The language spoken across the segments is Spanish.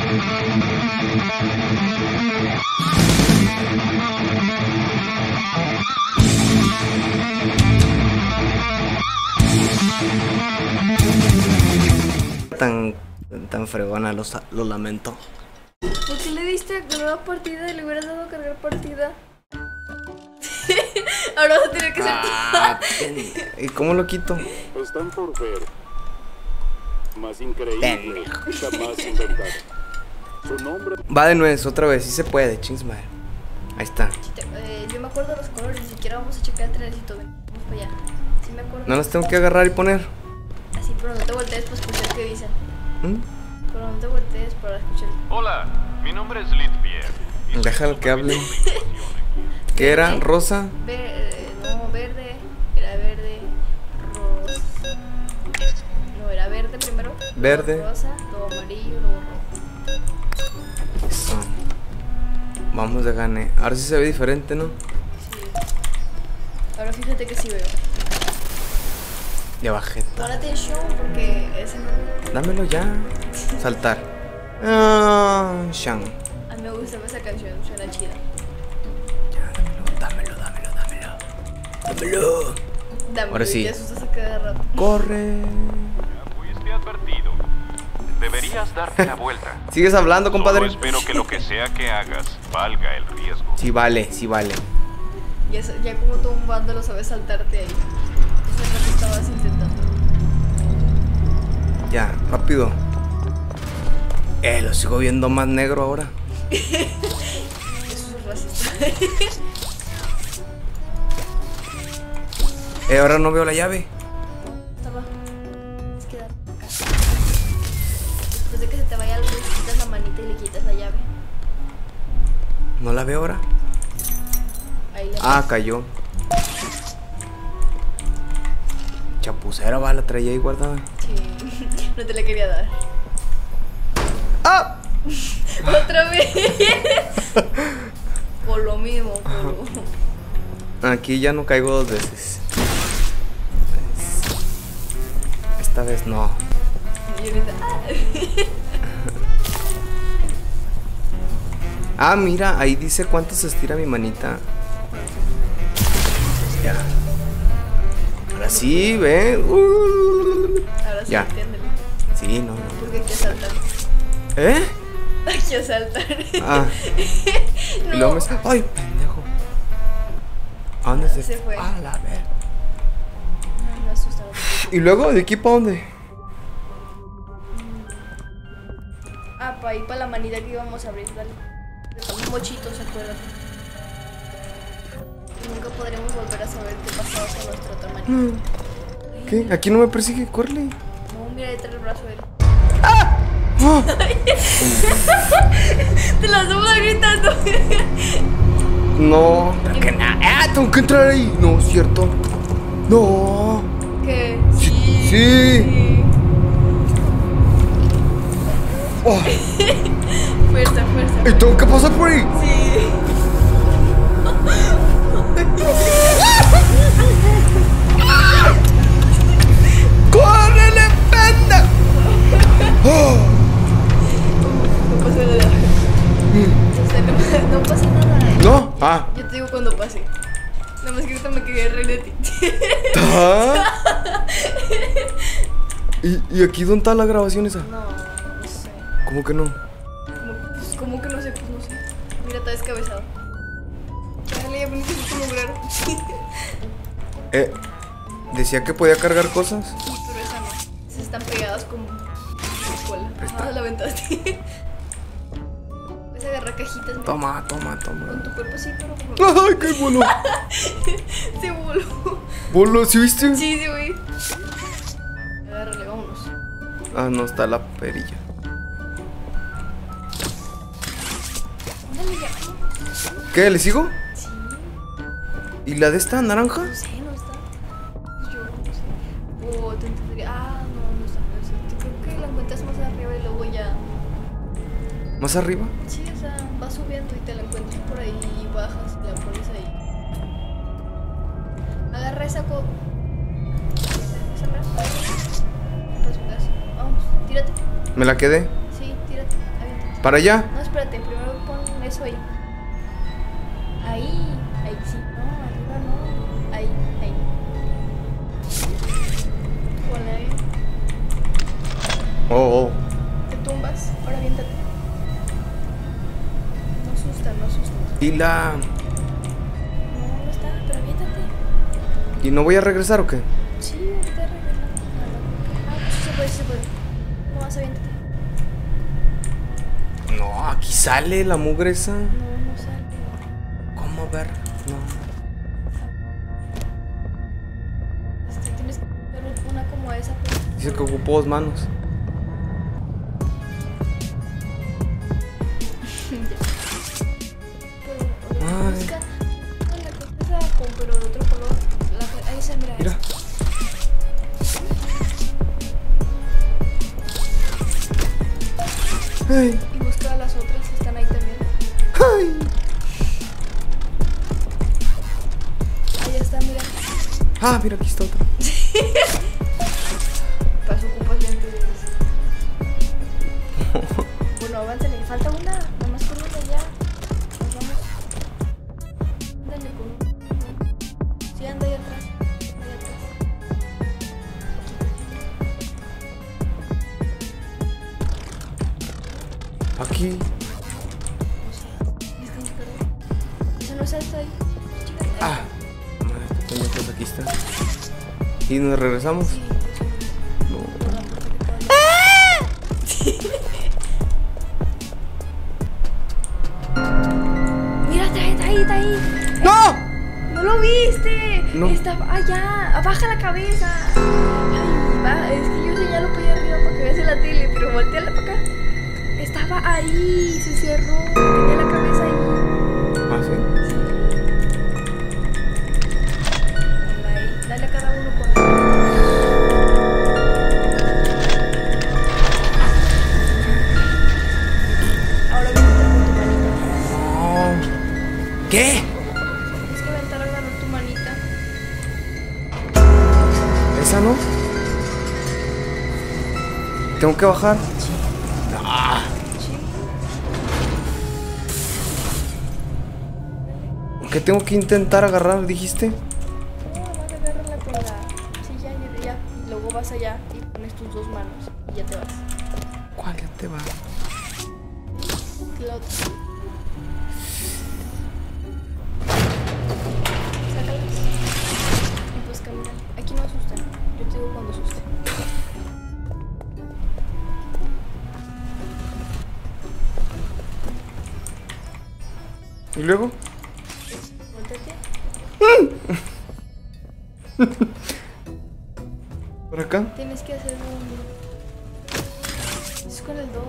Tan fregona, lo lamento. ¿Por qué le diste a nueva partida y le hubieras dado a cargar partida? Ahora vas a tener que ser ¿Y cómo lo quito? Están por ver. Más increíble, jamás inventado. Su nombre. Va de nuez, otra vez, sí se puede, chings madre. Ahí está. Yo me acuerdo de los colores, ni siquiera vamos a checar el trenecito. Vamos para allá. Sí me acuerdo. No las tengo que agarrar y poner. Así, pero no te voltees para escuchar qué dicen. ¿Mm? Pero no te voltees para escuchar. Hola, mi nombre es Litvier. Déjalo que hable. ¿Qué era? ¿Rosa? No, verde. Era verde. Rosa. No, era verde primero. Verde. Luego rosa, luego amarillo, luego rojo. Eso. Vamos de gane. Ahora sí se ve diferente, ¿no? Sí. Ahora fíjate que sí veo. Ya bajé. Pon atención porque ese no. Dámelo ya. Saltar. Ah, Shang. A mí me gusta esa canción, suena chida. Ya, dámelo. Dame, ahora sí. te asustas a cada rato. Corre. Ya fuiste advertido. Deberías darte la vuelta. ¿Sigues hablando, compadre? Solo espero que lo que sea que hagas valga el riesgo. Sí vale, sí vale. Ya como todo un bando lo sabes saltarte ahí. Eso es lo que estabas intentando. Ya, rápido. Lo sigo viendo más negro ahora. Eso es racista. Ahora no veo la llave. Estaba. Es que dar acá. Después de que se te vaya la luz, quitas la manita y le quitas la llave. No la veo ahora. Ahí la Ah, cayó. Chapucera, va, la traía ahí guardada. Sí. No te la quería dar. ¡Ah! Otra vez. Por lo mismo, Aquí ya no caigo dos veces. Esta vez no. Y ahorita. Ah, mira, ahí dice cuánto se estira mi manita. Ya. Ahora sí, ve. Ahora sí, Ya. entiéndelo. Sí, no. Porque hay que saltar. ¿Eh? Hay que saltar. Ah. No. Y luego me... ¡Ay, pendejo! ¿A dónde se Se fue. Ah, la ver. Ay, me asustaron. ¿Y luego de aquí para dónde? Ah, para ir para la manita que íbamos a abrir, dale. Estamos mochitos, acuérdate. Y nunca podremos volver a saber qué pasaba con nuestra otra manita. ¿Qué? ¿Aquí no me persigue? ¡Córrele! No, mira, ahí trae el brazo de él. ¡Ah! Te la estamos gritando. No, pero que nada. ¡Ah! Tengo que entrar ahí. No, es cierto. No. ¿Qué? Sí. Oh. Fuerza. ¿Y tengo que pasar por ahí? Sí. ¡Córrele, penda! Oh. No pasa nada. O sea, no pasa nada. ¿No? Ah. Yo te digo cuando pase. Nada más que ahorita me quería reír de ti. ¿Ah? ¿Y aquí dónde está la grabación esa? No sé. ¿Cómo que no? ¿Cómo que no sé? Pues no sé. Mira, está descabezado. Dale, ya bonito es como raro. Decía que podía cargar cosas. Sí, pero esa no. Esas están pegadas como escuela. Ah, la aventaste. Puedes agarrar cajitas. Mira. Toma. Con tu cuerpo sí, pero ¡Ay, qué voló! se voló. ¿Voló? ¿Sí viste? Sí, güey. Agárrale, vámonos. Ah, no, está la perilla. Ándale, ya. ¿Qué? ¿Le sigo? Sí. ¿Y la de esta naranja? No sé, no está. Yo no sé. O te entendería. Ah, no está. No sé. Creo que la encuentras más arriba y luego ya. ¿Más arriba? Sí, o sea, vas subiendo y te la encuentras por ahí y bajas y la pones ahí. Agarra esa esa brazo. Vamos, tírate. ¿Me la quedé? Sí, tírate. Aviéntate. ¿Para allá? No, espérate, primero pon eso ahí. Ahí sí, no, arriba no. Ahí. Ponle ahí. Oh. Te tumbas, ahora aviéntate. No asusta. Y la... No está, pero aviéntate. ¿Y no voy a regresar o qué? Sí, ahorita regresamos. Pues sí se puede. No vas, aviéntate. No, aquí sale la mugre esa. No sale. ¿Cómo ver? No. Tienes que hacer una como esa. Pues. Dice que ocupó 2 manos. Pero busca la cosa pero de otro color. Ahí se mira. Mira. Ay. Y busca las otras, están ahí también. Ay. Ahí está, mira. Ah, mira, aquí está otra. Para eso ocupas lentes. Bueno, avántale, falta una. Nada más con una ya. Nos vamos. Ándale con una. Sí, anda ahí atrás. Aquí. Eso no es esto ahí. Ah. Madre, qué pendejos, aquí está. ¿Y nos regresamos? Sí, No. Mira, está ahí. ¡No! ¡No lo viste! No. Estaba allá, baja la cabeza. Ay, va, es que yo señalo para allá arriba para que veas en la tele, pero volteala para acá. Estaba ahí, se cerró, tenía la cabeza ahí. ¿Ah, sí? Ponla ahí, dale a cada uno con la... Ahora viene con tu manita. No. ¿Qué? Tienes que aventar a agarrar tu manita. ¿Esa no? ¿Tengo que bajar? Sí. ¿Qué tengo que intentar agarrar, dijiste? No, vas a agarrarla con la... Sí, ya. Y luego vas allá y pones tus 2 manos y ya te vas. ¿Cuál ya te va? La otra. Sácalas. Y pues camina. Aquí no asustan. Yo te digo cuando asusten. ¿Y luego? Volteate. ¿Por acá? Tienes que hacer un... Es con el 2.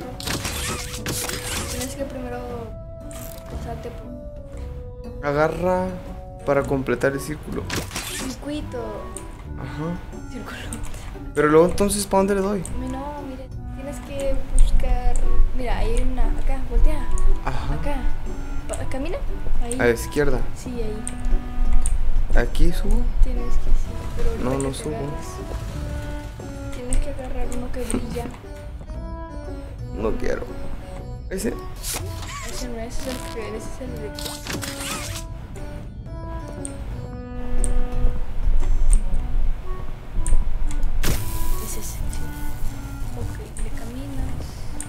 Tienes que primero pasarte por... Agarra para completar el círculo. Circuito. Ajá. Círculo. Pero luego entonces, ¿para dónde le doy? No, mire. Tienes que buscar... Mira, ahí hay una... Acá, voltea. Ajá. Acá. Camina. Ahí. A la izquierda. Sí, ahí. ¿Aquí subo? Tienes que sí, pero ahorita No, que no te subo. agarres, tienes que agarrar uno que brilla. No quiero. ¿Ese? Ese no es el que ese es el de... Es ese, sí. Ok, le caminas.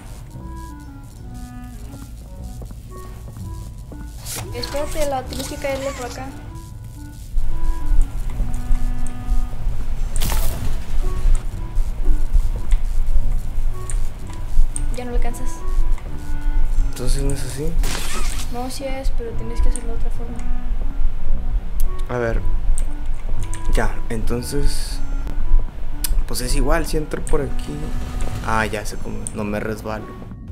Espérate, tienes que caerle por acá. Ya no le alcanzas. Entonces no es así. No, sí es, pero tienes que hacerlo de otra forma. A ver. Ya, entonces... Pues es igual, si entro por aquí... Ah, ya sé cómo... No me resbalo.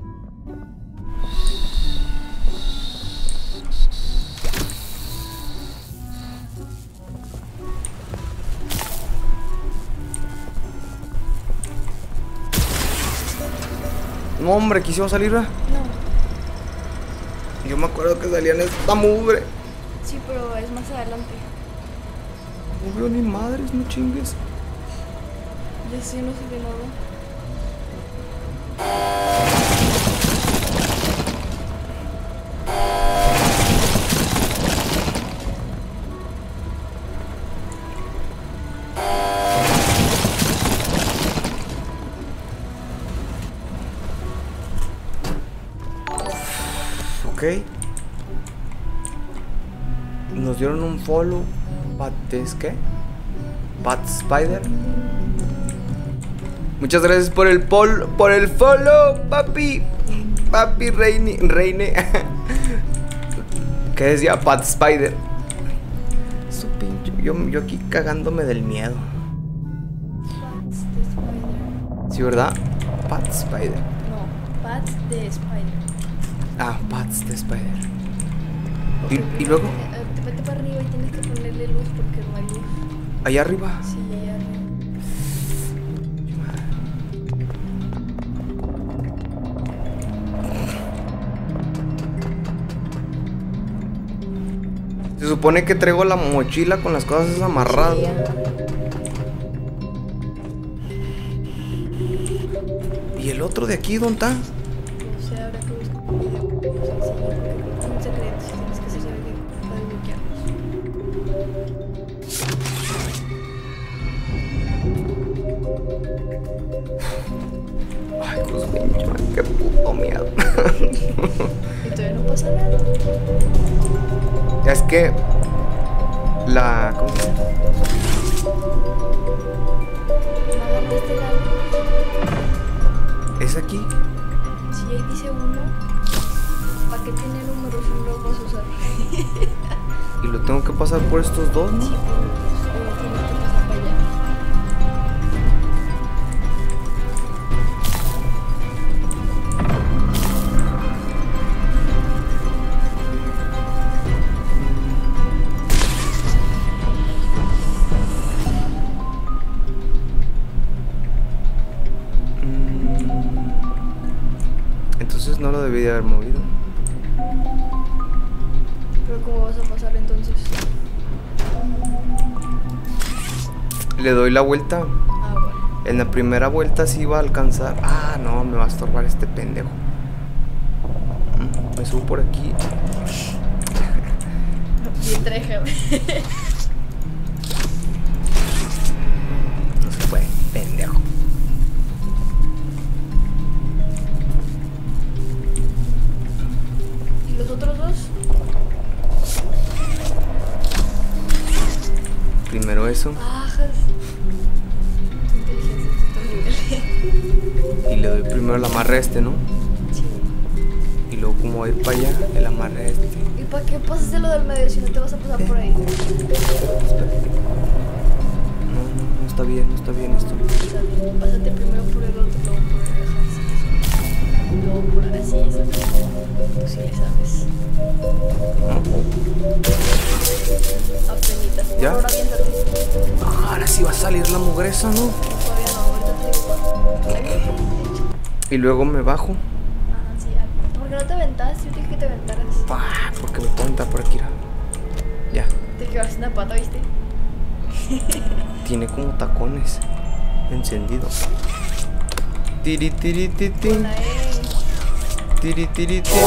No, hombre, quisimos salir, ¿verdad? No, Yo me acuerdo que salían esta mugre. sí, pero es más adelante. No veo ni madres, no chingues. Ya sí, no se ve nada. Ok. Nos dieron un follow. ¿Es qué? Pat Spider. Muchas gracias por el follow, papi. Papi Reine. ¿Qué decía Pat Spider? Su pinche. Yo aquí cagándome del miedo. Pats de Spider. Sí, ¿verdad? Pat Spider. No, Pats de Spider. Ah, Pats de Spider. Ok, ¿Y luego? Vete para arriba y tienes que ponerle luz porque no hay luz. Allá arriba. Sí, allá arriba. Se supone que traigo la mochila con las cosas amarradas. Sí, ¿Y el otro de aquí dónde está? no sé, habrá que buscar un video que nos enseñe porque son secretos y tienes que saber que desbloquearlos. Ay, Dios mío, qué puto miedo. Y todavía no pasa nada. Es que ¿cómo se dice? Nada de este lado. ¿Es aquí? Si ahí dice 1, ¿para qué tiene números si no lo vas a usar? Y lo tengo que pasar por estos dos, ¿no? Sí, pero tienes que pasar para allá. Entonces no lo debí de haber movido. Pero ¿cómo vas a pasar entonces? Le doy la vuelta. Ah, bueno. En la primera vuelta sí iba a alcanzar. Ah, no, me va a estorbar este pendejo. Me subo por aquí. Bien treja. No se puede, pendejo. ¿Y los otros dos? Primero eso. Bajas. Inteligencia de nivel. Y le doy primero el amarre a este, ¿no? Sí. Y luego como voy a ir para allá, el amarre a este. ¿Y para qué pasas de lo del medio si no te vas a pasar por ahí? No, está bien esto. Está bien, pásate primero por el otro, luego por el ajá, sí, eso. Luego por así, eso. Tú sí le sabes. Apenitas. ¿Ya? Ahora aviéntate. Ahora sí va a salir la mugresa, ¿no? Todavía no, ahorita te digo. Ahí viene, de hecho. Y luego me bajo. Ajá, sí. ¿Por qué no te aventaste? Yo te dije que te aventaras. Porque me puedo entrar por aquí. Ya. Te quedaste en la pata, ¿viste? Tiene como tacones. Encendido. Tiri tiri tiri tiri. Buena, Tiri tiri tiri.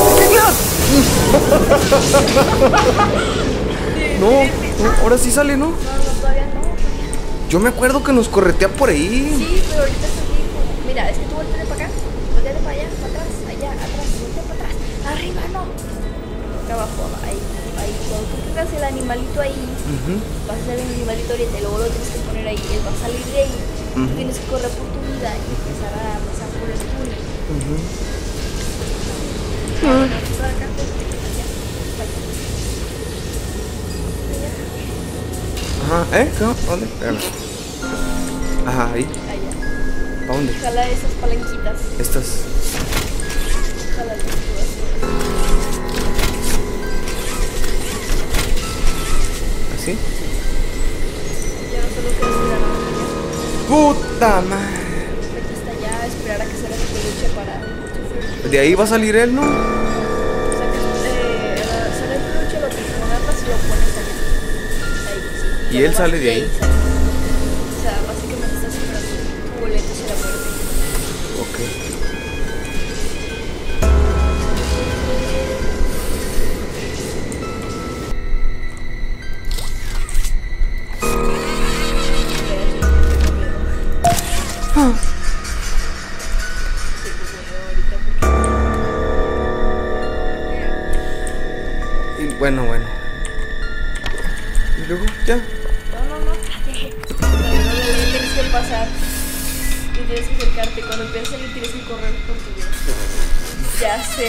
No, ahora sí sale, ¿no? No, todavía no. Yo me acuerdo que nos corretea por ahí. Sí, pero ahorita está aquí. Mira, es que tú volteas para acá, volteas para allá, para atrás, allá, atrás, voltea para atrás, arriba no. Acá abajo, ahí. Cuando tú tengas el animalito ahí, vas a hacer el animalito ahorita y luego lo tienes que poner ahí. Él va a salir de ahí. Tú tienes que correr por tu vida y empezar a pasar por el túnel. Por acá, allá. Ajá, ¿eh? ¿Dónde? Espérame. Ajá, ahí. Allá. ¿Para dónde? Jala esas palanquitas. Estas. Jala todas. ¿Así? Ya no solo queda esperar a ¡Puta madre! aquí está ya, esperar a que salga su peluche para sufrir. De ahí va a salir él, ¿no? O sea, que sale el peluche, lo agarras y lo pones allá. Ahí, sí. Y él sale de ahí. Sale. O sea, básicamente estás esperando tu boleto hacia la muerte. Ok. Bueno. Y luego, ya. No, espérate. Tienes que pasar. Y tienes que acercarte. Cuando empiezas a salir tienes que correr por tu vida. Ya sé.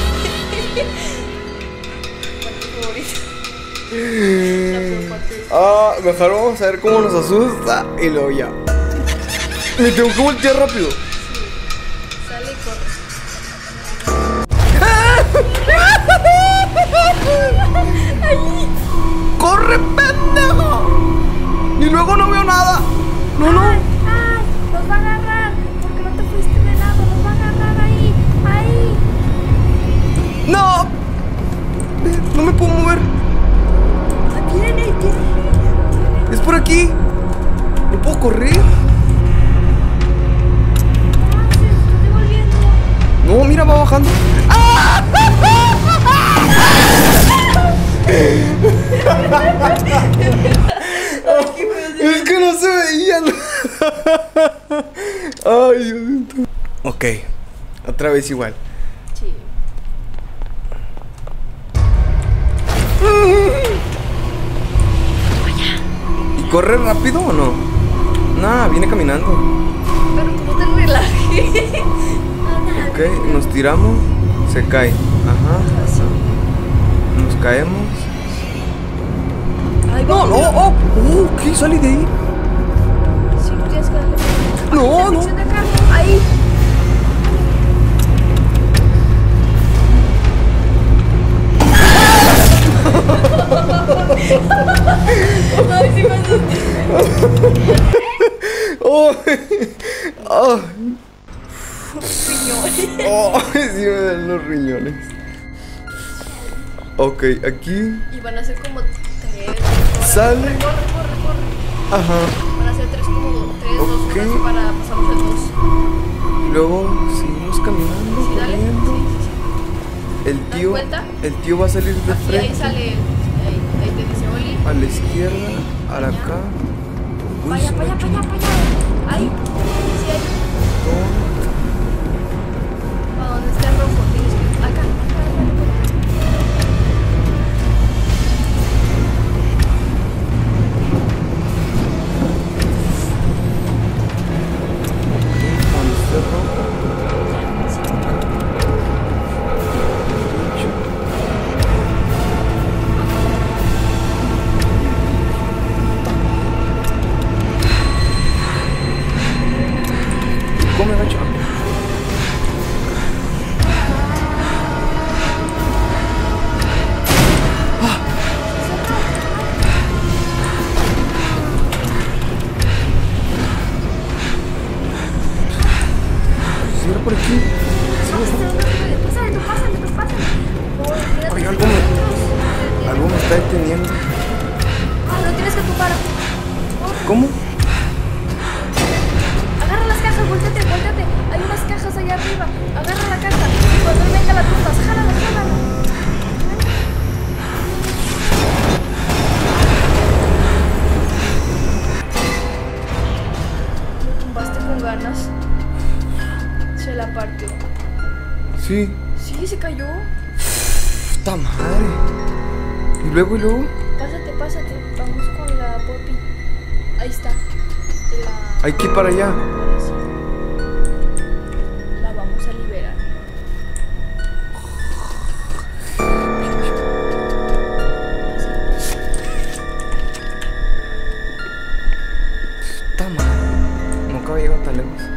Parte favorita. La peor parte. Mejor vamos a ver cómo nos asusta. Y luego ya. Me tengo que voltear rápido. Sale y corre. ¡Corre, pendejo! Y luego no veo nada. No. Ay, nos va a agarrar. Porque no te fuiste de lado. Nos va a agarrar ahí. ¡No! No me puedo mover. Tiene. Es por aquí. ¿No puedo correr? Se está devolviendo. No, mira, va bajando. ¡Ah! Es que no se veían. Ay, Dios mío. Ok, otra vez igual. Sí. ¿Y corre rápido o no? Nah, viene caminando. Pero no te relajes. Ok, nos tiramos. Se cae. Ajá. Nos caemos. Ay, No, ¿qué? Salí de ahí. Sí, tienes que darle. No. Sección de acá. Ahí. Ay, sí me asusté. Sí me dan los riñones. Ok, aquí. Y van a ser como 3. Sale. Corre. Ajá. Van a ser 3 como 3, 2, Ok. 1 para pasarnos el 2. Luego seguimos caminando, Sí, dale. corriendo. Sí. El tío va a salir de Aquí, ahí frente. sale. Ahí te dice Oli. A la izquierda, a la acá. Uy, Vaya. se me ha hecho un Ahí. Sí, ahí. montón. Para donde esté rojo. Tienes que. Acá. Cuando esté rojo. Come, gacho. Si era por aquí. Pásale. Oye, algo me está deteniendo. Lo tienes que ocupar. ¿Cómo? Agarra las cajas, volteate. Hay unas cajas allá arriba. Agarra la caja. Cuando él venga la tumbas, jálala. Lo tumbaste con ganas. Se la partió. Sí. Sí, se cayó. ¡Puta madre! ¿Y luego? Pásate. Vamos con la Poppy. Ahí está. Hay que ir para allá. Ahora sí. La vamos a liberar. ¡Puta madre! Nunca había llegado tan lejos.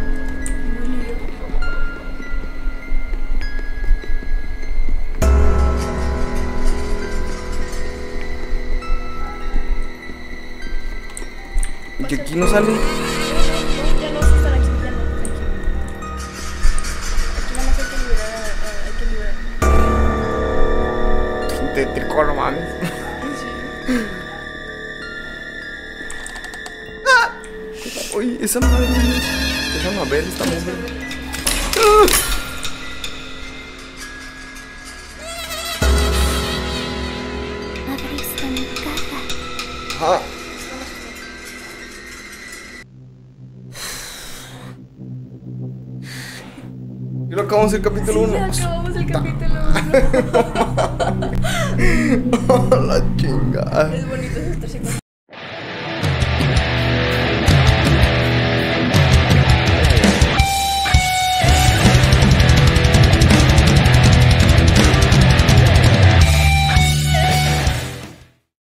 ¿Y que aquí no sale? Ya no están aquí, ya no. Aquí nada más hay que liberar. Tétrico, no mames. Uy, esa madre. Déjame ver esta mujer. Abriste mi caja. Ah. Y lo acabamos el capítulo 1. Sí, ya acabamos el capítulo 1. Es bonito estarse con